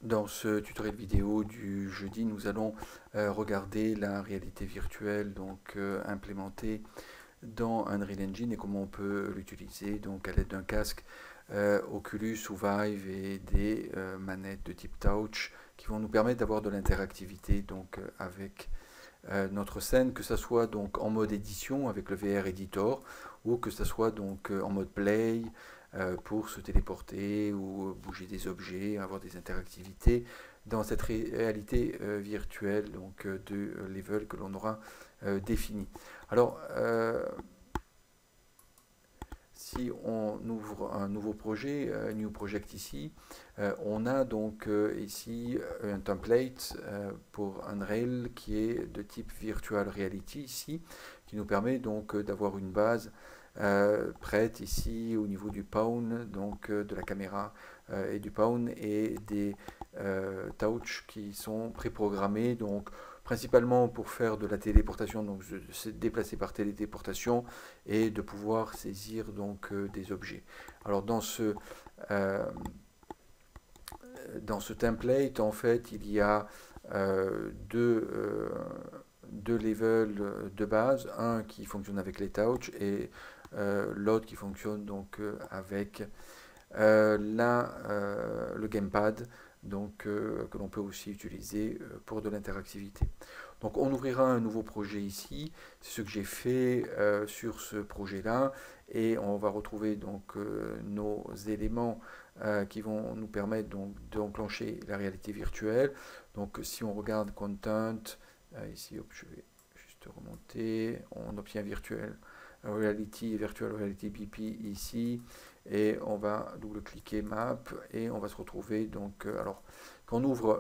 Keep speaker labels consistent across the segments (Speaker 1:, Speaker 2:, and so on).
Speaker 1: Dans ce tutoriel vidéo du jeudi, nous allons regarder la réalité virtuelle implémentée dans Unreal Engine et comment on peut l'utiliser donc à l'aide d'un casque Oculus ou Vive et des manettes de type Touch qui vont nous permettre d'avoir de l'interactivité avec notre scène, que ce soit donc en mode édition avec le VR Editor ou que ce soit en mode play pour se téléporter ou bouger des objets, avoir des interactivités dans cette réalité virtuelle de level que l'on aura défini. Alors, si on ouvre un nouveau projet, New Project ici, on a ici un template pour Unreal qui est de type Virtual Reality ici, qui nous permet d'avoir une base prête ici au niveau du pawn, de la caméra et du pawn et des touch qui sont préprogrammés, principalement pour faire de la téléportation, donc se déplacer par téléportation et de pouvoir saisir des objets. Alors dans ce template, en fait, il y a deux levels de base, un qui fonctionne avec les touch et l'autre qui fonctionne avec le gamepad, que l'on peut aussi utiliser pour de l'interactivité. Donc on ouvrira un nouveau projet ici, c'est ce que j'ai fait sur ce projet-là, et on va retrouver nos éléments qui vont nous permettre d'enclencher la réalité virtuelle. Donc si on regarde Content, ici je vais juste remonter, on obtient Virtual Reality BP ici, et on va double-cliquer Map, et on va se retrouver alors quand on ouvre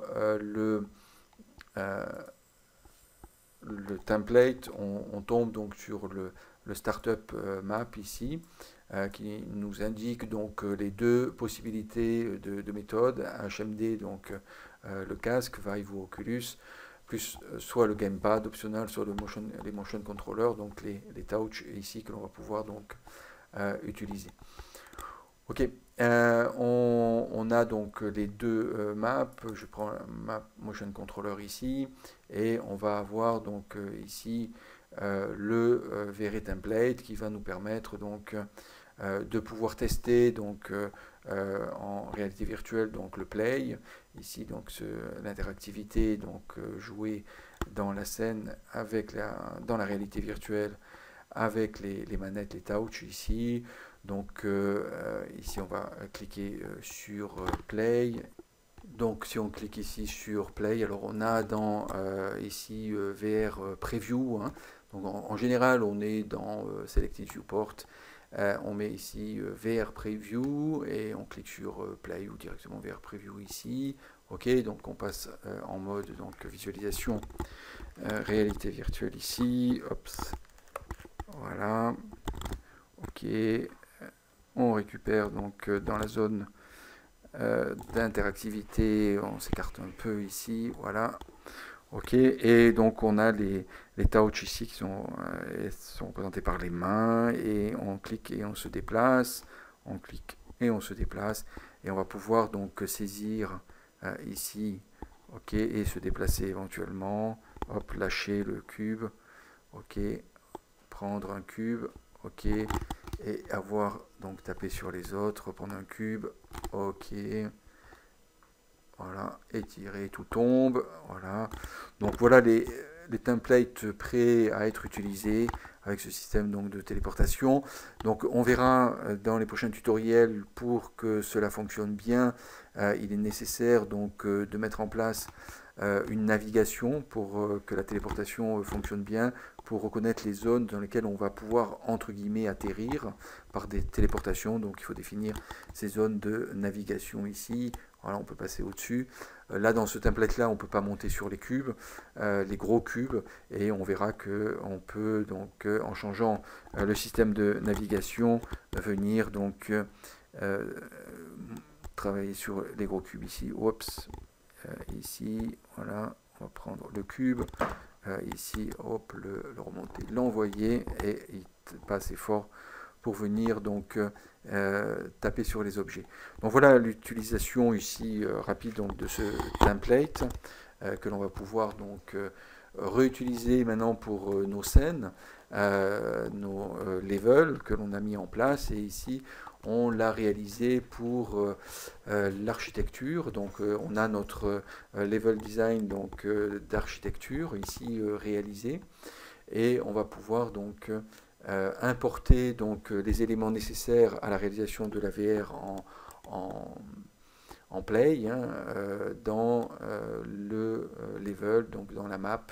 Speaker 1: le template, on tombe sur le Startup Map ici, qui nous indique les deux possibilités de méthode, HMD, le casque, Vive ou Oculus, plus soit le gamepad optionnel, soit les motion controllers, les touch ici que l'on va pouvoir utiliser. Ok, on a les deux maps. Je prends un map motion controller ici et on va avoir ici le VR template qui va nous permettre de pouvoir tester en réalité virtuelle le play ici, l'interactivité, jouer dans la scène dans la réalité virtuelle avec les manettes, les touch ici. Ici on va cliquer sur play. Donc si on clique ici sur play, alors on a ici VR preview, hein. Donc en général on est dans Selected Viewport, on met ici VR preview et on clique sur play ou directement VR preview ici. Ok, donc on passe en mode visualisation réalité virtuelle ici. Ops. Voilà. Ok. On récupère dans la zone d'interactivité, on s'écarte un peu ici, voilà. Ok, et on a les touch ici qui sont représentés par les mains, et on clique et on se déplace, on clique et on se déplace, et on va pouvoir saisir ici, ok, et se déplacer éventuellement, hop, lâcher le cube, ok, prendre un cube, ok, et avoir tapé sur les autres, reprendre un cube, ok, voilà, étirer, tout tombe, voilà. Donc voilà les templates prêts à être utilisés avec ce système de téléportation. Donc on verra dans les prochains tutoriels, pour que cela fonctionne bien, il est nécessaire de mettre en place une navigation pour que la téléportation fonctionne bien, pour reconnaître les zones dans lesquelles on va pouvoir entre guillemets atterrir par des téléportations. Donc il faut définir ces zones de navigation ici. Voilà, on peut passer au-dessus. Là, dans ce template-là, on ne peut pas monter sur les cubes, les gros cubes, et on verra qu'on peut, en changeant le système de navigation, venir travailler sur les gros cubes ici. Oups, ici, voilà, on va prendre le cube, ici, hop, le remonter, l'envoyer, et il passe fort pour venir donc taper sur les objets. Donc voilà l'utilisation ici rapide donc, de ce template que l'on va pouvoir donc réutiliser maintenant pour nos scènes, nos levels que l'on a mis en place. Et ici, on l'a réalisé pour l'architecture. Donc, on a notre level design donc d'architecture ici réalisé, et on va pouvoir donc importer donc les éléments nécessaires à la réalisation de la VR en play dans le level, donc dans la map.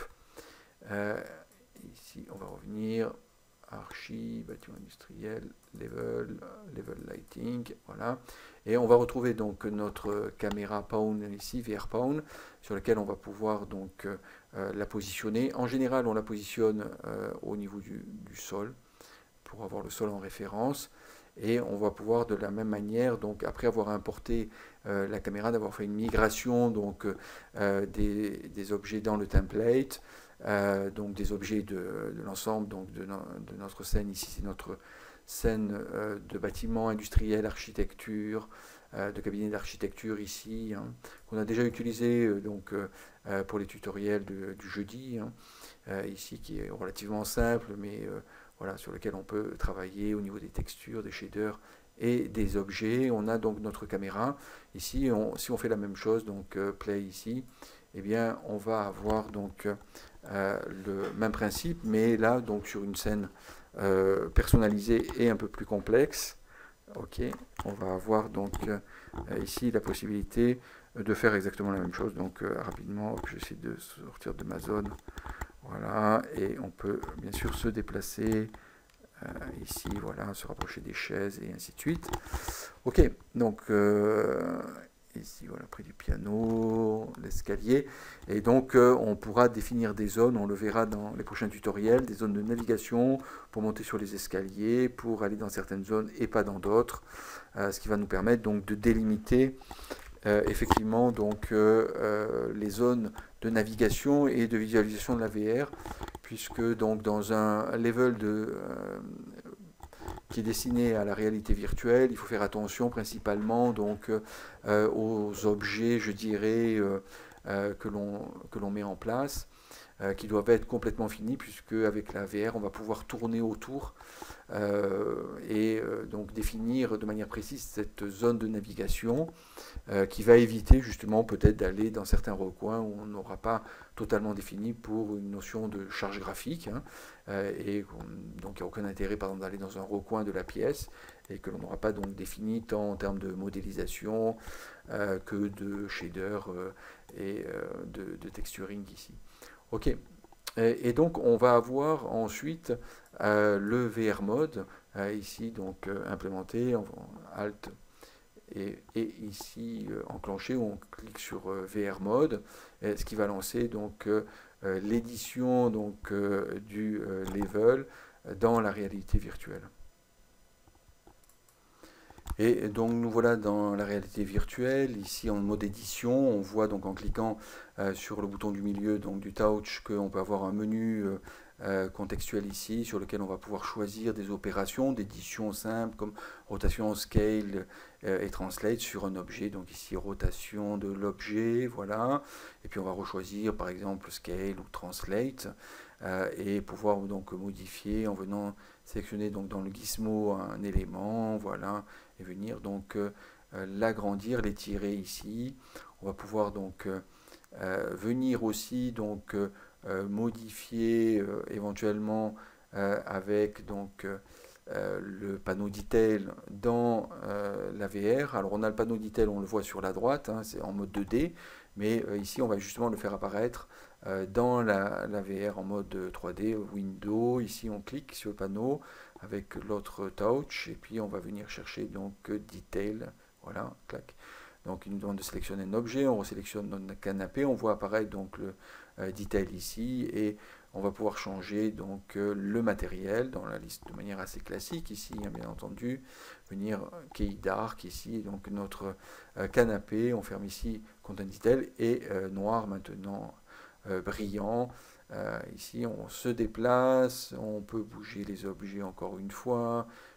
Speaker 1: Ici, on va revenir archi, bâtiment industriel, level lighting, voilà. Et on va retrouver donc notre caméra Pawn ici, VR Pawn, sur laquelle on va pouvoir donc la positionner. En général, on la positionne au niveau du sol, pour avoir le sol en référence. Et on va pouvoir de la même manière, donc après avoir importé la caméra, d'avoir fait une migration donc, des objets dans le template, donc des objets de l'ensemble de notre scène. Ici, c'est notre scène de bâtiment industriel, architecture, de cabinet d'architecture ici, qu'on a déjà utilisé donc, pour les tutoriels du jeudi, ici qui est relativement simple, mais voilà, sur lequel on peut travailler au niveau des textures, des shaders et des objets. On a donc notre caméra. Ici, si on fait la même chose, donc play ici, eh bien, on va avoir donc le même principe, mais là, donc sur une scène personnalisée et un peu plus complexe. Ok, on va avoir donc ici la possibilité de faire exactement la même chose. Donc rapidement, j'essaie de sortir de ma zone. Voilà, et on peut bien sûr se déplacer ici, voilà, se rapprocher des chaises et ainsi de suite. Ok, donc ici, voilà, près du piano, l'escalier. Et donc, on pourra définir des zones, on le verra dans les prochains tutoriels, des zones de navigation pour monter sur les escaliers, pour aller dans certaines zones et pas dans d'autres, ce qui va nous permettre donc de délimiter effectivement donc les zones de navigation et de visualisation de la VR, puisque donc dans un level qui est destiné à la réalité virtuelle, il faut faire attention principalement donc aux objets, je dirais, que l'on met en place, qui doivent être complètement finis, puisque avec la VR, on va pouvoir tourner autour et donc définir de manière précise cette zone de navigation qui va éviter justement peut-être d'aller dans certains recoins où on n'aura pas totalement défini pour une notion de charge graphique, et donc il n'y a aucun intérêt par exemple d'aller dans un recoin de la pièce et que l'on n'aura pas donc défini tant en termes de modélisation que de shader et de texturing ici. Ok. Et donc on va avoir ensuite le VR mode ici donc implémenté en Alt et ici enclenché, on clique sur VR mode, ce qui va lancer donc l'édition donc du level dans la réalité virtuelle. Et donc nous voilà dans la réalité virtuelle, ici en mode édition. On voit donc en cliquant sur le bouton du milieu donc du touch qu'on peut avoir un menu contextuel ici sur lequel on va pouvoir choisir des opérations d'édition simple comme rotation, scale et translate sur un objet. Donc ici rotation de l'objet, voilà. Et puis on va rechoisir par exemple scale ou translate et pouvoir donc modifier en venant sélectionner donc dans le gizmo un élément, voilà, et venir donc l'agrandir, l'étirer ici. On va pouvoir donc venir aussi donc modifier éventuellement avec donc le panneau detail dans la VR. Alors on a le panneau detail, on le voit sur la droite, c'est en mode 2D, mais ici on va justement le faire apparaître dans la VR en mode 3D, Windows. Ici on clique sur le panneau avec l'autre touch et puis on va venir chercher donc detail, voilà, clac. Donc il nous demande de sélectionner un objet, on resélectionne notre canapé, on voit apparaître donc le detail ici et on va pouvoir changer donc le matériel dans la liste de manière assez classique ici, bien entendu, venir key dark ici, donc notre canapé, on ferme ici content detail et noir maintenant brillant. Ici on se déplace, on peut bouger les objets encore une fois,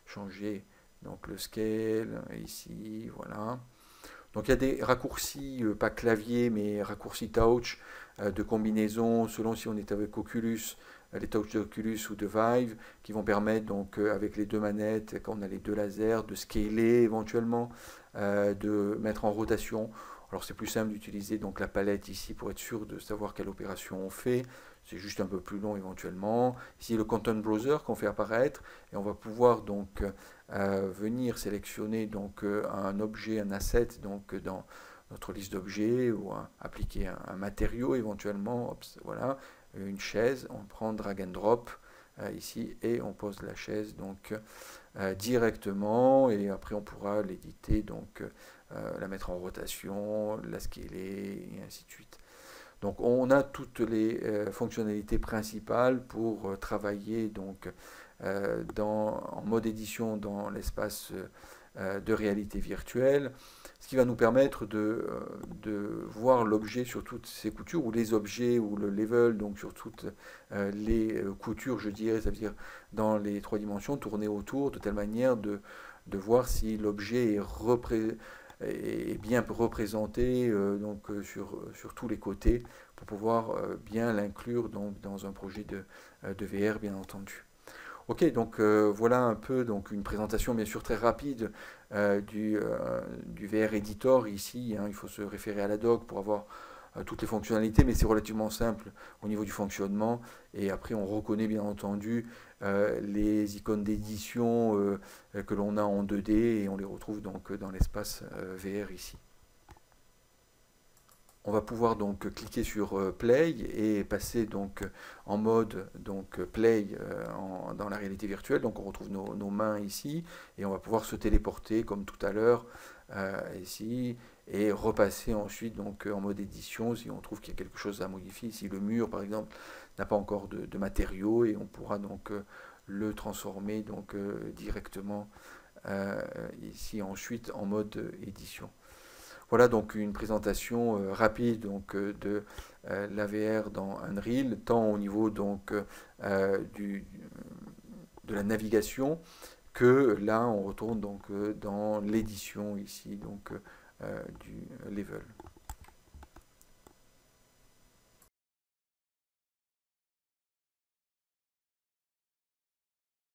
Speaker 1: changer donc le scale ici, voilà. Donc il y a des raccourcis, pas clavier, mais raccourcis touch de combinaison selon si on est avec Oculus, les touch d'Oculus ou de Vive, qui vont permettre donc avec les deux manettes, quand on a les deux lasers, de scaler éventuellement, de mettre en rotation. Alors c'est plus simple d'utiliser donc la palette ici pour être sûr de savoir quelle opération on fait. C'est juste un peu plus long éventuellement. Ici le Content Browser qu'on fait apparaître et on va pouvoir donc venir sélectionner donc un objet, un asset donc dans notre liste d'objets ou appliquer un matériau éventuellement. Ops, voilà, une chaise, on prend drag and drop ici et on pose la chaise donc directement et après on pourra l'éditer donc la mettre en rotation, la scaler et ainsi de suite. Donc on a toutes les fonctionnalités principales pour travailler donc en mode édition dans l'espace de réalité virtuelle, ce qui va nous permettre de voir l'objet sur toutes ses coutures, ou les objets, ou le level, donc sur toutes les coutures, je dirais, ça veut dire dans les trois dimensions, tourner autour de telle manière de voir si l'objet est bien représenté sur tous les côtés pour pouvoir bien l'inclure donc, dans un projet de VR, bien entendu. Ok, donc voilà un peu donc une présentation bien sûr très rapide du VR Editor ici. Hein, il faut se référer à la doc pour avoir toutes les fonctionnalités, mais c'est relativement simple au niveau du fonctionnement. Et après, on reconnaît bien entendu les icônes d'édition que l'on a en 2D et on les retrouve donc dans l'espace VR ici. On va pouvoir donc cliquer sur Play et passer donc en mode donc Play dans la réalité virtuelle. Donc on retrouve nos mains ici et on va pouvoir se téléporter comme tout à l'heure ici et repasser ensuite donc en mode édition si on trouve qu'il y a quelque chose à modifier. Ici le mur par exemple n'a pas encore de matériaux et on pourra donc le transformer donc directement ici ensuite en mode édition. Voilà donc une présentation rapide donc, de l'AVR dans Unreal, tant au niveau donc, de la navigation que là on retourne donc, dans l'édition ici donc, du level.